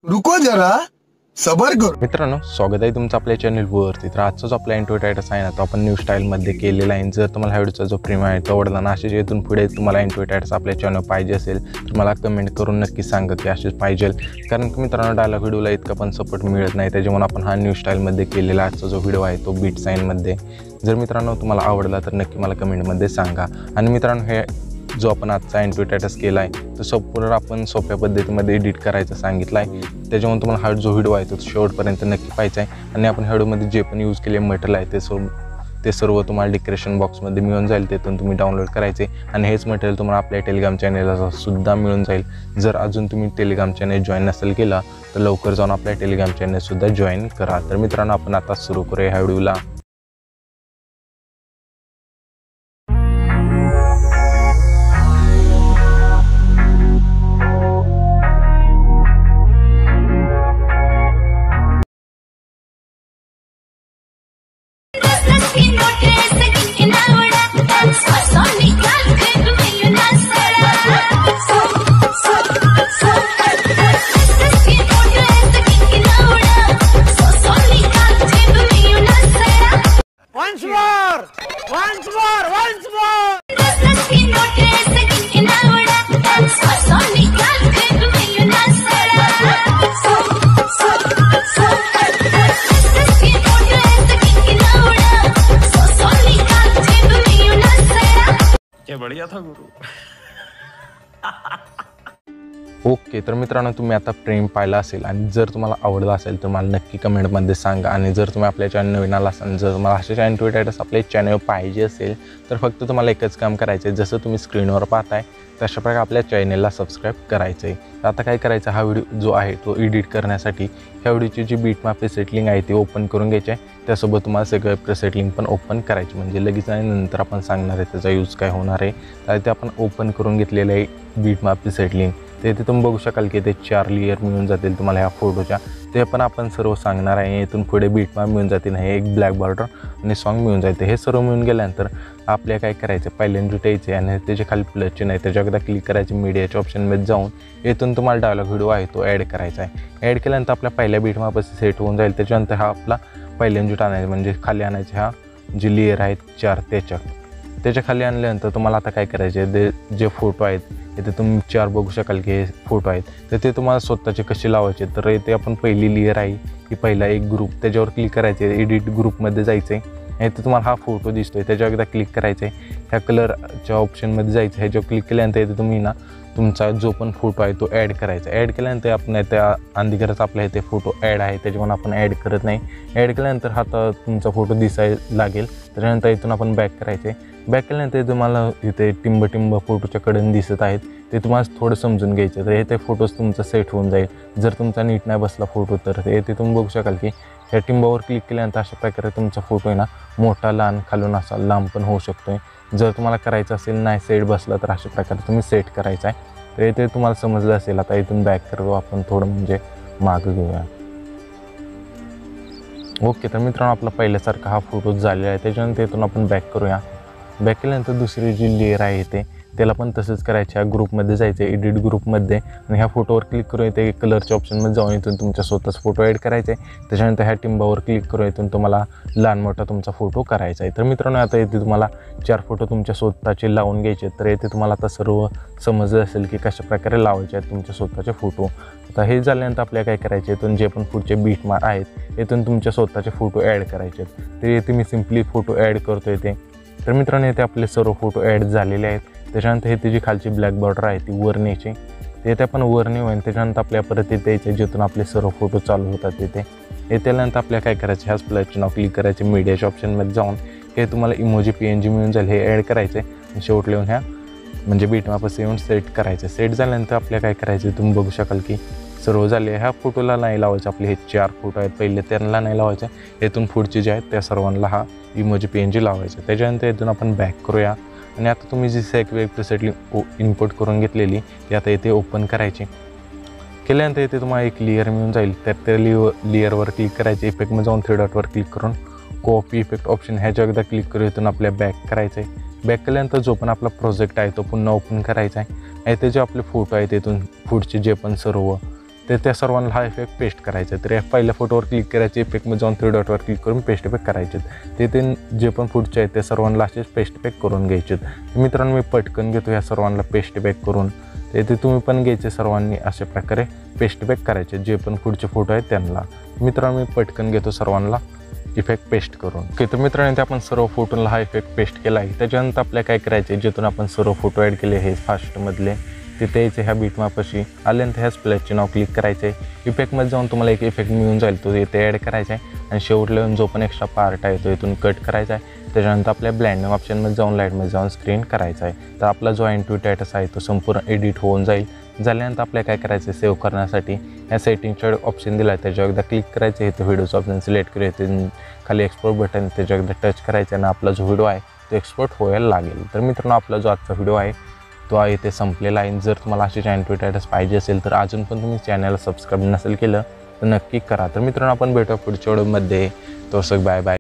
रुको जरा सबर करो। मित्रांनो, स्वागत आहे तुमचं आपल्या चॅनलवरती। तर आजचा जो आपला इंट्रोटायटस आहे ना, तो आपण न्यू स्टाईलमध्ये केलेला आहे। जर तुम्हाला व्हिडिओचा जो प्रीमियम आहे तो आवडला ना, असेच इथून पुढे तुम्हाला इंट्रोटायटस आपल्या चॅनल पाहिजे असेल तर मला कमेंट करून नक्की सांगा की असेच पाहिजे। कारण की मित्रांनो, डायलॉग व्हिडिओला इतका पण सपोर्ट मिळत नाही, त्याच्यामुळे आपण हा न्यू स्टाईलमध्ये केलेला आजचा जो व्हिडिओ आहे तो बीट साईनमध्ये। जर मित्रांनो तुम्हाला आवडला तर नक्की मला कमेंटमध्ये सांगा। आणि मित्रांनो, हे जो आपण आजचा इंट्रोटायटस केला आहे तो संपूर्ण आपण सोप्या पद्धतीमध्ये एडिट करायचं सांगितलं आहे। त्याच्यामुळे तुम्हाला हा जो व्हिडिओ आहे तो शेवटपर्यंत नक्की पाहायचा आहे। आणि आपण व्हिडिओमध्ये जे पण यूज केले मटेरियल आहे ते सर्व तुम्हाला डिस्क्रिप्शन बॉक्समध्ये मिळून जाईल, तिथून तुम्ही डाउनलोड करायचे। आणि हेच मटेरियल तुम्हाला आपल्या टेलिग्राम चॅनलला सुद्धा मिळून जाईल। जर अजून तुम्ही टेलिग्राम चॅनल जॉईन नसेल केला तर लवकर जाऊन आपल्या टेलिग्राम चॅनलसुद्धा जॉईन करा। तर मित्रांनो, आपण आता सुरू करूया ह्या व्हिडिओला। क्या बढ़िया था गुरु। ओके, तर मित्रांनो, तुम्ही आता प्रेम पाहिला असेल आणि जर तुम्हाला आवडला असेल तर मला नक्की कमेंटमध्ये सांगा। आणि जर तुम्ही आपल्या चॅनल नवीन आला असाल, जर तुम्हाला असे इंट्रोटायटस आपल्या चॅनल पाहिजे असेल तर फक्त तुम्हाला एकच काम करायचं आहे, जसं तुम्ही स्क्रीनवर पाहताय तशा प्रकारे आपल्या चॅनलला सबस्क्राईब करायचं आहे। तर आता काय करायचं, हा व्हिडिओ जो आहे तो एडिट करण्यासाठी ह्या व्हिडिओची जी बीटमॅप प्रीसेट लिंक आहे ती ओपन करून घ्यायची आहे। त्यासोबत तुम्हाला सगळे प्रीसेट लिंक पण ओपन करायची, म्हणजे लगेच आणि नंतर आपण सांगणार आहे त्याचा यूज काय होणार आहे। तर ते आपण ओपन करून घेतलेलं आहे बीटमॅप प्रीसेट लिंक। ते तुम्ही बघू शकाल की ते 4 लेयर मिळून जातील तुम्हाला ह्या फोटोच्या। ते पण आपण सर्व सांगणार आहे। इथून पुढे बीटमॅप मिळून जातील, हे एक ब्लॅक बॉर्डर आणि सॉन्ग मिळून जाते। हे सर्व मिळून गेल्यानंतर आपल्या काय करायचं, पहिल्यांदा उठायचे आणि त्याच्या खाली प्लस चिन्ह आहे त्याच्यावर एकदा क्लिक करायचे, मीडियाच्या ऑप्शनमध्ये जाऊन इथून तुम्हाला डायलॉग व्हिडिओ आहे तो ॲड करायचा आहे। ॲड केल्यानंतर आपल्या पहिल्या बीटमॅप सेट होऊन जाईल। त्याच्यानंतर हा आपला पहिल्यांदा आणायचा, म्हणजे खाली आणायचे ह्या जी लेयर आहेत 4 त्याच्या खाली आणल्यानंतर तुम्हाला आता काय करायचे, जे फोटो आहेत इथे तुम्ही 4 बघू शकाल की हे फोटो आहेत, तर ते तुम्हाला स्वतःचे कसे लावायचे। तर इथे आपण पहिली लेयर आहे ही पहिला एक ग्रुप, त्याच्यावर क्लिक करायचे, एडिट ग्रुपमध्ये जायचं आहे। इथे तुम्हाला हा फोटो दिसतोय त्याच्यावर एकदा क्लिक करायचं आहे, ह्या कलरच्या ऑप्शनमध्ये जायचं, ह्याच्यावर क्लिक केल्यानंतर इथे तुम्ही ना तुमचा जो पण फोटो आहे तो ॲड करायचा। ॲड केल्यानंतर आपण त्या अंधकारच आपल्या इथे फोटो ॲड आहे त्याच्यामुळे आपण ॲड करत नाही। ॲड केल्यानंतर हा तुमचा फोटो दिसायला लागेल। त्याच्यानंतर इथून आपण बॅक करायचे। बॅक केल्यानंतर तुम्हाला इथे टिंब फोटोच्या कडेने दिसत आहेत, ते तुम्हाला थोडं समजून घ्यायचं। तर इथे फोटोज तुमचा सेट होऊन जाईल। जर तुमचा नीट नाही बसला फोटो तर इथे तुम्ही बघू शकाल की या टिंबावर क्लिक केल्यानंतर अशा प्रकारे तुमचा फोटो आहे ना मोठा लहान खालून असा लांब पण होऊ शकतो। जर तुम्हाला करायचं असेल नाही सेट बसला तर अशा प्रकारे तुम्ही सेट करायचा आहे। तर इथे तुम्हाला समजलं असेल। आता इथून बॅक करतो आपण, थोडं म्हणजे मागं घेऊया। ओके, तर मित्रांनो, आपला पहिल्यासारखा हा फोटो झालेला आहे। त्याच्यानंतर इथून आपण बॅक करूया। बॅक केल्यानंतर दुसरी जी लेयर आहे ते त्याला पण तसंच करायचं, ह्या ग्रुपमध्ये जायचं, एडिट ग्रुपमध्ये, आणि ह्या फोटोवर क्लिक करून येते कलरच्या ऑप्शनमध्ये जाऊन इथून तुमच्या स्वतःच फोटो ॲड करायचे। त्याच्यानंतर ह्या टिंबावर क्लिक करून इथून तुम्हाला लहान मोठा तुमचा फोटो करायचा आहे। तर मित्रांनो, आता इथे तुम्हाला 4 फोटो तुमच्या स्वतःचे लावून घ्यायचे। तर इथे तुम्हाला आता सर्व समजलं असेल की कशा प्रकारे लावायचे आहेत तुमच्या स्वतःचे फोटो। आता हे झाल्यानंतर आपल्याला काय करायचे, इथून जे पण पुढचे बीटमार्क आहेत इथून तुमच्या स्वतःचे फोटो ॲड करायचे आहेत। तर इथे मी सिम्पली फोटो ॲड करतो इथे। तर मित्रांनो, इथे आपले सर्व फोटो ॲड झालेले आहेत। त्याच्यानंतर हे जी खालची ब्लॅक बॉर्डर आहे ती वर न्यायची, ते आपण वर नेऊ। आणि त्याच्यानंतर आपल्या परत इथे यायचे जिथून आपले सर्व फोटो चालू होतात तिथे येत्यानंतर आपल्याला काय करायचं, ह्याच प्लसचे नाव क्लिक करायचे, मीडियाच्या ऑप्शनमध्ये जाऊन हे तुम्हाला इमोजी PNG मिळून जाईल, हे ॲड करायचे आणि शेवट लिहून ह्या म्हणजे बीटमॅपस येऊन सेट करायचं। सेट झाल्यानंतर आपल्याला काय करायचं, तुम्ही बघू शकाल की सर्व झाले। ह्या फोटोला नाही लावायचं, आपले हे 4 फोटो आहेत पहिले त्यांना नाही लावायचं। इथून पुढचे जे आहेत त्या सर्वांना हा इमोजी PNG लावायचा। त्याच्यानंतर इथून आपण बॅक करूया। आणि आता तुम्ही जी सेक्वेक प्रीसेट इनपुट करून घेतलेली ती आता इथे ओपन करायची। केल्यानंतर इथे तुम्हाला एक लेयर मिळून जाईल, त्या लेयरवर क्लिक करायचे, इफेक्टमध्ये जाऊन 3 डॉटवर क्लिक करून कॉपी इफेक्ट ऑप्शन ह्याच्या एकदा क्लिक करून इथून आपल्या बॅक करायचं आहे। बॅक केल्यानंतर जो पण आपला प्रोजेक्ट आहे तो पुन्हा ओपन करायचा आहे। इथे जे आपले फोटो आहेत तिथून पुढचे जे पण सर्व ते त्या सर्वांना हा इफेक्ट पेस्ट करायचा आहे. तर या पहिल्या फोटोवर क्लिक करायचे, इफेक्टमध्ये जाऊन 3 डॉटवर क्लिक करून पेस्ट इफेक्ट करायचे. ते जे पण पुढचे आहेत ते सर्वांना असेच पेस्ट इफेक्ट करून घ्यायचे. मित्रांनो मी पटकन घेतो ह्या सर्वांना पेस्ट इफेक्ट करून. ते तुम्ही पण घ्यायचे, सर्वांनी अशा प्रकारे पेस्ट इफेक्ट करायचे जे पण पुढचे फोटो आहेत त्यांना. मित्रांनो मी पटकन घेतो सर्वांना इफेक्ट पेस्ट करून. ओके, तर मित्रांनो आपण सर्व फोटोला हा इफेक्ट पेस्ट केला आहे. त्याच्यानंतर आपल्याला काय करायचे, जिथून आपण सर्व फोटो ॲड केले हे फास्टमधले तिथे यायचे, ह्या बीटमापाशी आल्यानंतर ह्या स्प्लॅशचे नाव क्लिक करायचं आहे. इफेक्टमध्ये जाऊन तुम्हाला एक इफेक्ट मिळून जाईल, तो इथे ॲड करायचा आहे आणि शेवटला येऊन जो पण एक्स्ट्रा पार्ट आहे तो इथून कट करायचा आहे. त्याच्यानंतर आपल्या ब्लँडिंग ऑप्शनमध्ये जाऊन लाईटमध्ये जाऊन स्क्रीन करायचा आहे. तर आपला जो इंट्युइटायटस आहे तो संपूर्ण एडिट होऊन जाईल. झाल्यानंतर आपल्याला काय करायचं आहे, सेव्ह करण्यासाठी ह्या सेटिंगचा ऑप्शन दिला आहे त्याच्यावर एकदा क्लिक करायचं आहे. इथं व्हिडिओचं ऑप्शन सिलेक्ट करायचं, खाली एक्सपोर्ट बटन त्याच्यावर एकदा टच करायचं आणि आपला जो व्हिडिओ आहे तो एक्सपोर्ट व्हायला लागेल. तर मित्रांनो आपला जो आजचा व्हिडिओ आहे तो आहे इथे संपलेला आहे. जर तुम्हाला असे इंट्युइटायटस पाहिजे असेल तर अजून पण तुम्ही चॅनलला सबस्क्राईब नसेल केलं तर नक्की करा. तर मित्रांनो आपण भेटूया पुढच्या व्हिडिओमध्ये. तो बाय बाय.